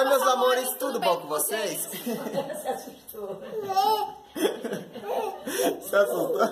Oi, meus amores, tudo bom com vocês? Se assustou. Se assustou?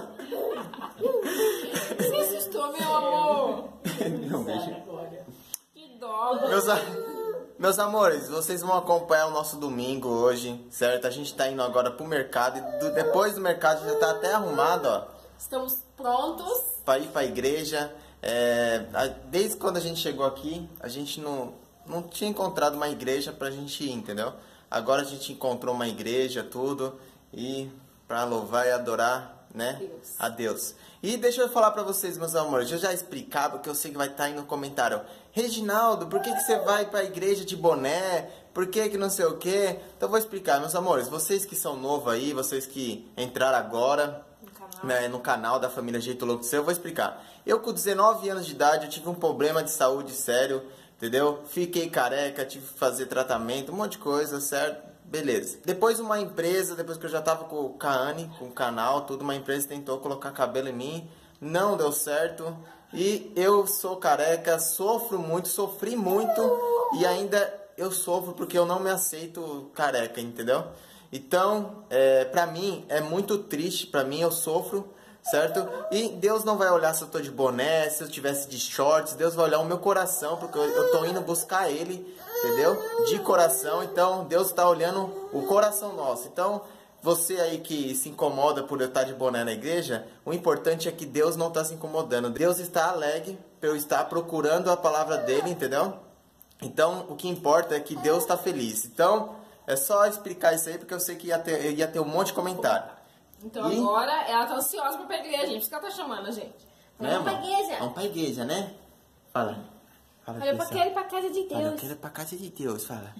Se assustou, meu amor. Não, beijo. Que dó. Meus amores, vocês vão acompanhar o nosso domingo hoje, certo? A gente tá indo agora pro mercado e depois do mercado já tá até arrumado, ó. Estamos prontos. Pra ir pra igreja. Desde quando a gente chegou aqui, a gente não tinha encontrado uma igreja pra gente ir, entendeu? Agora a gente encontrou uma igreja, tudo, e pra louvar e adorar, né? A Deus. E deixa eu falar pra vocês, meus amores, eu já explicava, porque eu sei que vai estar aí no comentário. Reginaldo, por que você vai pra igreja de boné? Por que não sei o quê? Então eu vou explicar, meus amores, vocês que são novos aí, vocês que entraram agora no canal da família Jeito Louco do Seu, eu vou explicar. Eu com 19 anos de idade, eu tive um problema de saúde sério, entendeu? Fiquei careca, tive que fazer tratamento, um monte de coisa, certo? Beleza. Depois uma empresa, depois que eu já tava com o Kaane, com o canal, tudo, uma empresa tentou colocar cabelo em mim, não deu certo. E eu sou careca, sofro muito, sofri muito e ainda eu sofro porque eu não me aceito careca, entendeu? Então, pra mim, é muito triste, pra mim eu sofro, certo? E Deus não vai olhar se eu tô de boné, se eu tivesse de shorts, Deus vai olhar o meu coração, porque eu tô indo buscar Ele, entendeu? De coração, então Deus tá olhando o coração nosso. Então, você aí que se incomoda por eu estar de boné na igreja, o importante é que Deus não está se incomodando. Deus está alegre por eu estar procurando a palavra dele, entendeu? Então, o que importa é que Deus está feliz. Então, é só explicar isso aí, porque eu sei que ia ter um monte de comentário. Então agora ela tá ansiosa pra ir pra igreja, gente. Por isso que ela tá chamando a gente. Vamos pra igreja. Vamos pra igreja, né? Fala. Olha, eu quero ir pra casa de Deus. Fala, eu quero ir pra casa de Deus, fala.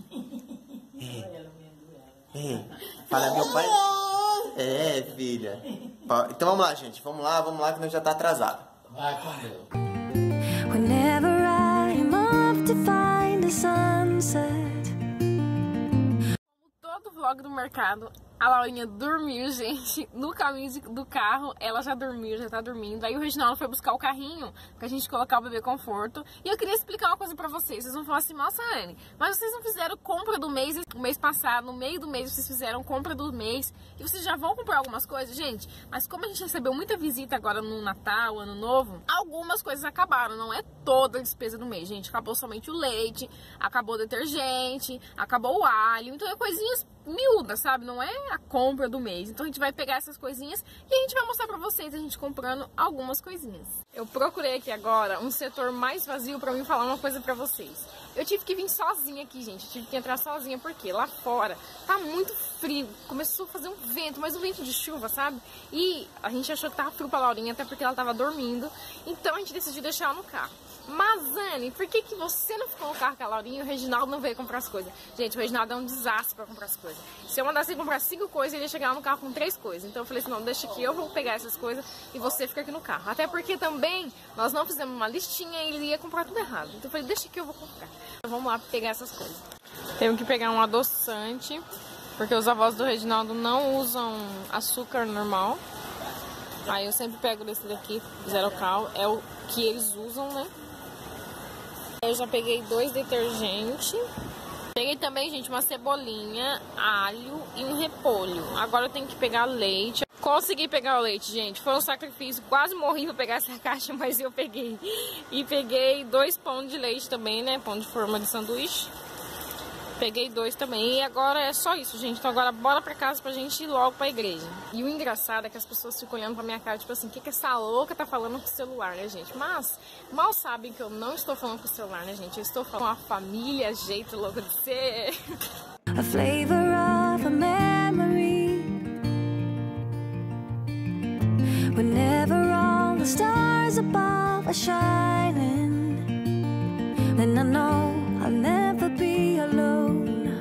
Fala, meu pai. Filha. Então vamos lá, gente. Vamos lá que nós já tá atrasado. Vai com Deus. Whenever I'm off to find a sunset. Todo vlog do mercado, a Laurinha dormiu, gente, no caminho do carro, ela já dormiu, já tá dormindo. Aí o Reginaldo foi buscar o carrinho pra gente colocar o bebê conforto. E eu queria explicar uma coisa pra vocês. Vocês vão falar assim, nossa, Anne, mas vocês não fizeram compra do mês, o mês passado, no meio do mês vocês fizeram compra do mês e vocês já vão comprar algumas coisas, gente. Mas como a gente recebeu muita visita agora no Natal, Ano Novo, algumas coisas acabaram, não é toda a despesa do mês, gente. Acabou somente o leite, acabou o detergente, acabou o alho, então é coisinhas miúdas, sabe? Não é a compra do mês. Então a gente vai pegar essas coisinhas e a gente vai mostrar pra vocês a gente comprando algumas coisinhas. Eu procurei aqui agora um setor mais vazio pra mim falar uma coisa pra vocês. Eu tive que vir sozinha aqui, gente. Eu tive que entrar sozinha porque lá fora tá muito frio. Começou a fazer um vento, mas um vento de chuva, sabe? E a gente achou que tava frio pra Laurinha, até porque ela tava dormindo. Então a gente decidiu deixar ela no carro. Mas, Anne, por que você não ficou no carro com a Laurinha e o Reginaldo não veio comprar as coisas? Gente, o Reginaldo é um desastre pra comprar as coisas. Se eu mandasse ele comprar 5 coisas, ele ia chegar lá no carro com 3 coisas. Então eu falei assim, não, deixa aqui, eu vou pegar essas coisas e você fica aqui no carro. Até porque também nós não fizemos uma listinha e ele ia comprar tudo errado. Então eu falei, deixa aqui, eu vou comprar. Então vamos lá pegar essas coisas. Temos que pegar um adoçante, porque os avós do Reginaldo não usam açúcar normal. Aí eu sempre pego desse daqui, Zero Cal, é o que eles usam, né? Eu já peguei 2 detergentes. Peguei também, gente, uma cebolinha, alho e um repolho. Agora eu tenho que pegar leite. Consegui pegar o leite, gente. Foi um sacrifício. Quase morri pra pegar essa caixa, mas eu peguei. E peguei 2 pão de leite também, né? Pão de forma de sanduíche. Peguei 2 também. E agora é só isso, gente. Então agora bora pra casa pra gente ir logo pra igreja. E o engraçado é que as pessoas ficam olhando pra minha cara, tipo assim, o que essa louca tá falando com o celular, né, gente? Mas mal sabem que eu não estou falando com o celular, né, gente? Eu estou falando com a família Jeito Louco de Ser. A flavor of a memory. Whenever all the stars above are shining, then I know I'll never be alone.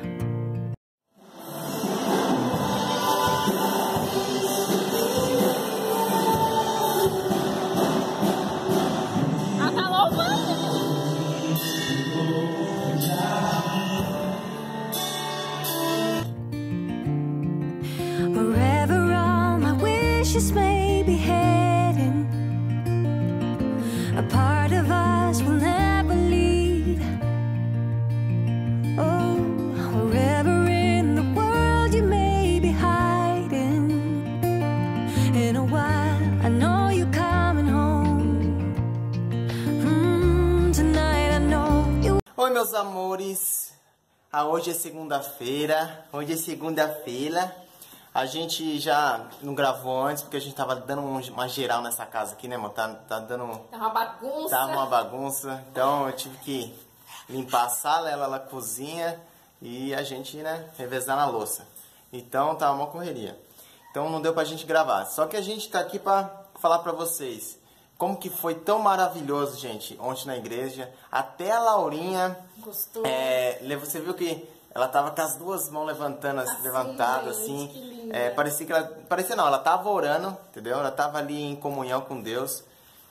Wherever all my wishes may be heading, a part of meus amores, hoje é segunda-feira, a gente já não gravou antes, porque a gente tava dando uma geral nessa casa aqui, né, amor? Tá dando... Tá uma bagunça. Tava uma bagunça, então eu tive que limpar a sala, ela a cozinha e a gente, né, revezar na louça. Então tava uma correria. Então não deu pra gente gravar. Só que a gente tá aqui pra falar pra vocês como que foi tão maravilhoso, gente, ontem na igreja. Até a Laurinha... Gostou? Você viu que ela tava com as duas mãos levantadas, gente, que linda. Parecia não, ela tava orando, entendeu? Ela tava ali em comunhão com Deus.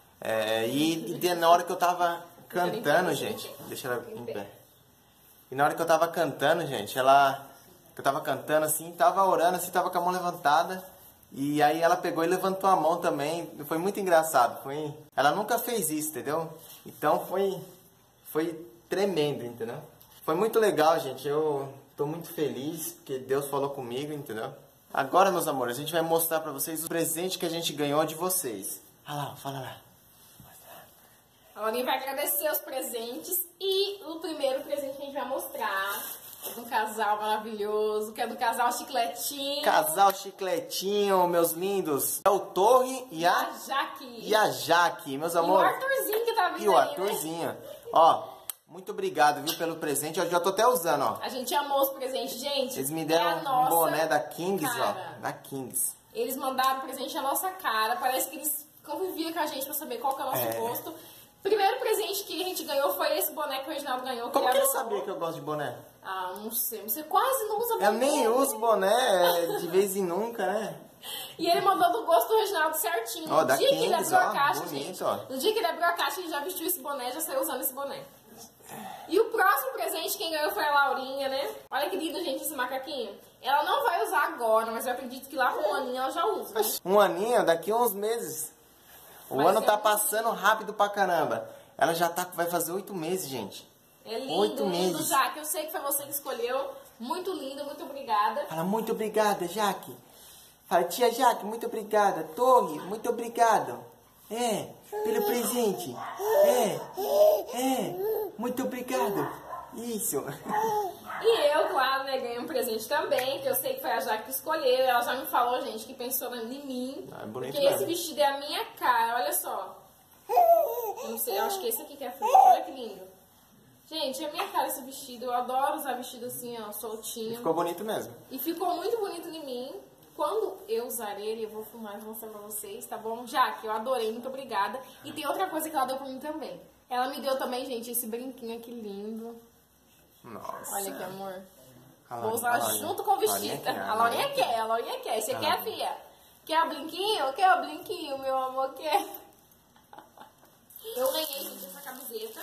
Na hora que eu tava cantando, gente... Deixa ela em pé. E na hora que eu tava cantando, gente, eu tava cantando assim, tava orando assim, tava com a mão levantada. E aí ela pegou e levantou a mão também. Foi muito engraçado. Ela nunca fez isso, entendeu? Então foi tremendo, entendeu? Foi muito legal, gente. Eu tô muito feliz porque Deus falou comigo, entendeu? Agora, meus amores, a gente vai mostrar pra vocês o presente que a gente ganhou de vocês. Olha lá, fala lá. A Laurinha vai agradecer os presentes e o primeiro presente que a gente vai mostrar é de um casal maravilhoso, que é do casal Chicletinho. Casal Chicletinho, meus lindos. É o Torre e a Jaque, meus amores. E o Arthurzinho que tá vindo E o aí, Arthurzinho. né? Ó, muito obrigado, viu, pelo presente. Eu já tô até usando, ó. A gente amou os presentes, gente. Eles me deram um boné da Kings, cara. ó. Da Kings. Eles mandaram presente na nossa cara. Parece que eles conviviam com a gente pra saber qual que é o nosso gosto. Primeiro presente que a gente ganhou foi esse boné que o Reginaldo ganhou. Como que ele sabia que eu gosto de boné? Ah, não sei. Você quase não usa boné. Eu nem uso boné, de vez em nunca, né? E ele mandou do gosto do Reginaldo certinho. Ó, No da dia que ele Kings, abriu a ó, caixa, bonito, gente. ó. No dia que ele abriu a caixa, ele já vestiu esse boné, já saiu usando esse boné. E o próximo presente, quem ganhou foi a Laurinha, né? Olha que lindo, gente, esse macaquinho. Ela não vai usar agora, mas eu acredito que lá com um aninho ela já usa. Né? Um aninho, daqui a uns meses. O ano tá passando rápido pra caramba. Ela já vai fazer 8 meses, gente. É lindo, 8 lindo, meses. Jaque. Eu sei que foi você que escolheu. Muito lindo, muito obrigada. Fala, muito obrigada, Jaque. Fala, tia Jaque, muito obrigada. Torre, muito obrigado. Pelo presente. Muito obrigado. Isso. E eu, claro, né, ganhei um presente também, que eu sei que foi a Jaque que escolheu. Ela já me falou, gente, que pensou em mim. É bonito, porque esse né? vestido é a minha cara, olha só. Não sei, eu acho que esse aqui que é a frente, olha que lindo. Gente, é a minha cara esse vestido. Eu adoro usar vestido assim, ó, soltinho. Ficou bonito mesmo. E ficou muito bonito em mim. Quando eu usar ele, eu vou filmar e vou mostrar pra vocês, tá bom? Jaque, eu adorei, muito obrigada. E tem outra coisa que ela deu pra mim também. Ela me deu também, gente, esse brinquinho aqui lindo. Nossa. Olha que amor. A Vou usar Laurinha- junto com o vestido. A Laurinha quer, a Laurinha quer. Você quer, filha? Quer o brinquinho? Quer o brinquinho, meu amor? Quer? Eu ganhei, gente, essa camiseta.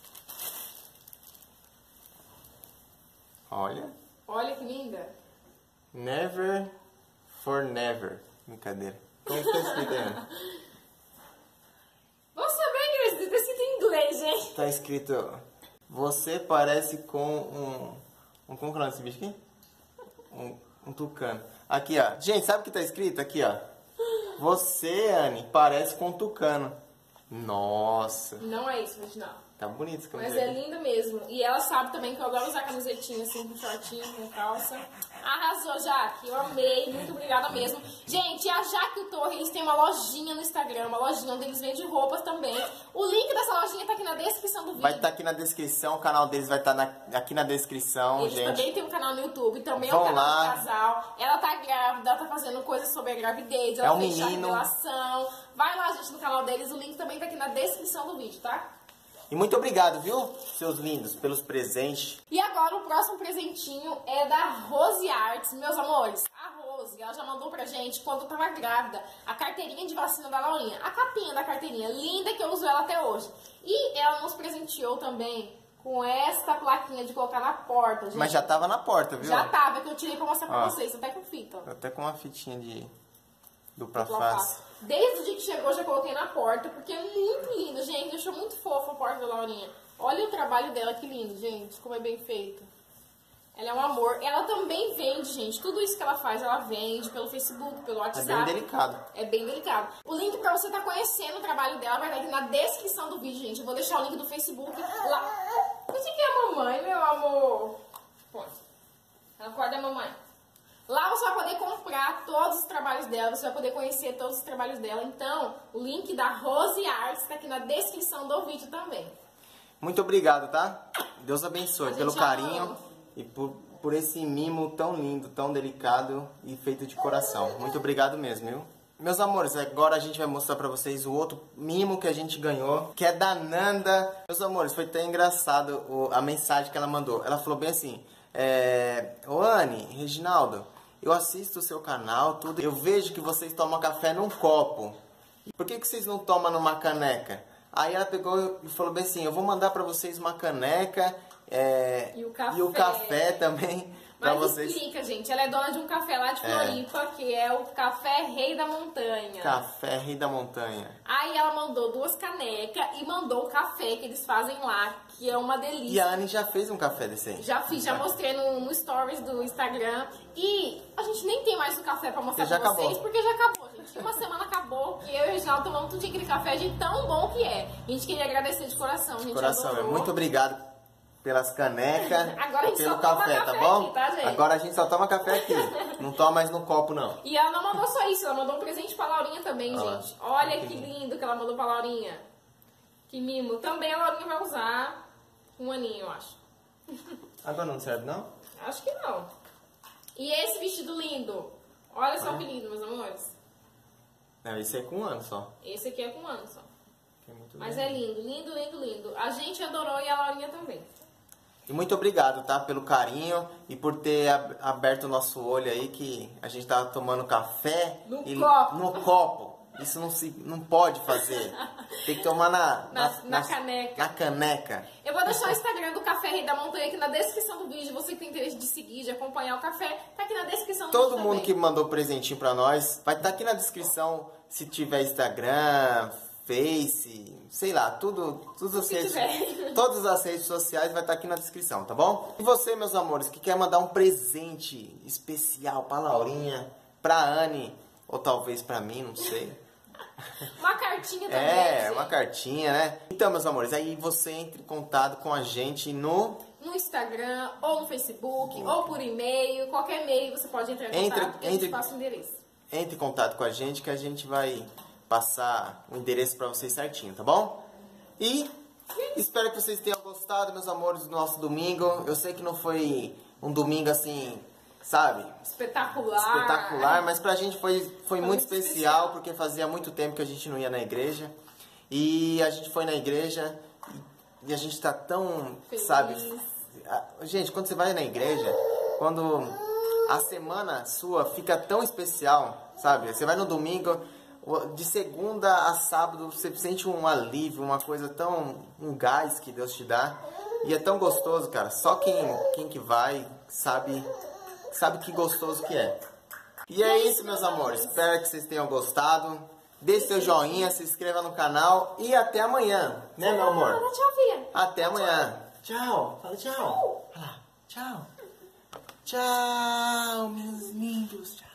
Olha. Olha que linda. Never for never. Brincadeira. Como que tá escrito aí? Vou saber, Grace, tá escrito em inglês, gente. Tá escrito... Você parece com como que é o nome desse bicho aqui? Um tucano. Aqui, ó. Gente, sabe o que tá escrito? Aqui, ó. Você, Anne, parece com um tucano. Nossa. Não é isso, Reginaldo. Tá bonito esse Mas camiseta. é lindo mesmo. E ela sabe também que eu adoro usar camisetinha assim, com shortinho, com calça. Arrasou, Jaque. Eu amei. Muito obrigada mesmo. Gente, a Jaque e o Torre, eles têm uma lojinha no Instagram, uma lojinha onde eles vendem roupas também. O link dessa lojinha tá aqui na descrição do vídeo. Vai estar aqui na descrição, o canal deles vai estar aqui na descrição, Eles gente. também têm um canal no YouTube, também é Vão um canal lá. do casal. Ela tá grávida, ela tá fazendo coisas sobre a gravidez, ela É um fez chá de menino. revelação. Vai lá, gente, no canal deles, o link também tá aqui na descrição do vídeo, tá? E muito obrigado, viu, seus lindos, pelos presentes. E agora o próximo presentinho é da Rose Arts, meus amores. A Rose, ela já mandou pra gente, quando eu tava grávida, a carteirinha de vacina da Laurinha. A capinha da carteirinha, linda, que eu uso ela até hoje. E ela nos presenteou também com esta plaquinha de colocar na porta, gente. Mas já tava na porta, viu? Já tava, que eu tirei pra mostrar pra Ó. vocês, até com fita. Até com uma fitinha de dupla Dupla face. face. Desde o dia que chegou, já coloquei na porta, porque é muito lindo, gente. Deixou muito fofo a porta da Laurinha. Olha o trabalho dela, que lindo, gente. Como é bem feito. Ela é um amor. Ela também vende, gente. Tudo isso que ela faz, ela vende pelo Facebook, pelo É WhatsApp. bem delicado. É bem delicado. O link pra você estar conhecendo o trabalho dela vai estar aqui na descrição do vídeo, gente. Eu vou deixar o link do Facebook lá. O que é, mamãe, meu amor. Põe. Acorda a mamãe. Lá você vai poder comprar todos os trabalhos dela, você vai poder conhecer todos os trabalhos dela. Então, o link da Rose Arts está aqui na descrição do vídeo também. Muito obrigado, tá? Deus abençoe A pelo gente carinho ama. e por esse mimo tão lindo, tão delicado e feito de coração. Muito obrigado mesmo, viu? Meus amores, agora a gente vai mostrar pra vocês o outro mimo que a gente ganhou, que é da Nanda. Meus amores, foi até engraçado a mensagem que ela mandou. Ela falou bem assim, ô Anne, Reginaldo, eu assisto o seu canal, tudo. Eu vejo que vocês tomam café num copo. Por que vocês não tomam numa caneca? Aí ela pegou e falou bem assim, eu vou mandar pra vocês uma caneca E o café. e o café também pra Mas vocês. explica, gente, ela é dona de um café lá de Floripa, que é o Café Rei da Montanha. Café Rei da Montanha. Aí ela mandou 2 canecas e mandou o café que eles fazem lá, que é uma delícia. E a Anne já fez um café desse aí. Já fiz, já mostrei no stories do Instagram. E a gente nem tem mais o café pra mostrar Porque pra já vocês, acabou. porque já acabou, gente. Uma semana acabou, que eu e o Reginaldo tomamos tudo aquele café de tão bom que é. A gente queria agradecer de coração, a gente Coração, adorou. muito obrigado pelas canecas, Agora a gente pelo só toma café, tá café bom? aqui, tá, gente? Agora a gente só toma café aqui. Não toma mais no copo, não. E ela não mandou só isso, ela mandou um presente pra Laurinha também, Olha lá. gente. Olha que lindo que ela mandou pra Laurinha. Que mimo. Também a Laurinha vai usar um aninho, eu acho. Agora não serve, não? Acho que não. E esse vestido lindo? Olha só que lindo, meus amores. Não, esse é com um ano só. Esse aqui é com um ano só. Que é muito Mas lindo. é lindo, lindo, lindo, lindo. A gente adorou e a Laurinha também. E muito obrigado, tá? Pelo carinho e por ter aberto o nosso olho aí, que a gente tava tomando café No e copo. no copo. Isso não pode fazer. Tem que tomar Na caneca. Na caneca. Eu vou deixar o Instagram do Café Rei da Montanha aqui na descrição do vídeo. Você que tem interesse de seguir, de acompanhar o café, tá aqui na descrição do Todo vídeo mundo que também. mandou presentinho pra nós, vai estar aqui na descrição se tiver Instagram, Face, sei lá, tudo as que redes, tiver. todas as redes sociais vai estar aqui na descrição, tá bom? E você, meus amores, que quer mandar um presente especial pra Laurinha, pra Anne, ou talvez pra mim, não sei. Uma cartinha também. gente. Uma cartinha, né? Então, meus amores, aí você entra em contato com a gente no No Instagram, ou no Facebook, ou por e-mail. Qualquer e-mail você pode entrar em contato e a gente passa o endereço. Entre em contato com a gente que a gente vai passar o endereço pra vocês certinho, tá bom? E espero que vocês tenham gostado, meus amores, do nosso domingo. Eu sei que não foi um domingo assim, sabe? Espetacular, mas pra gente foi muito especial, porque fazia muito tempo que a gente não ia na igreja. E a gente foi na igreja e a gente tá tão, Feliz. sabe? Gente, quando você vai na igreja, quando a semana sua fica tão especial, sabe? Você vai no domingo, de segunda a sábado, você sente um alívio, uma coisa tão, um gás que Deus te dá. E é tão gostoso, cara. Só quem que vai sabe que gostoso que é. E é isso, meus amores. Espero que vocês tenham gostado. Deixe seu joinha, se inscreva no canal e até amanhã. Né, meu amor? Fala tchau, filha. Até amanhã. Tchau. Fala tchau. Fala, tchau. Tchau, meus lindos. Tchau.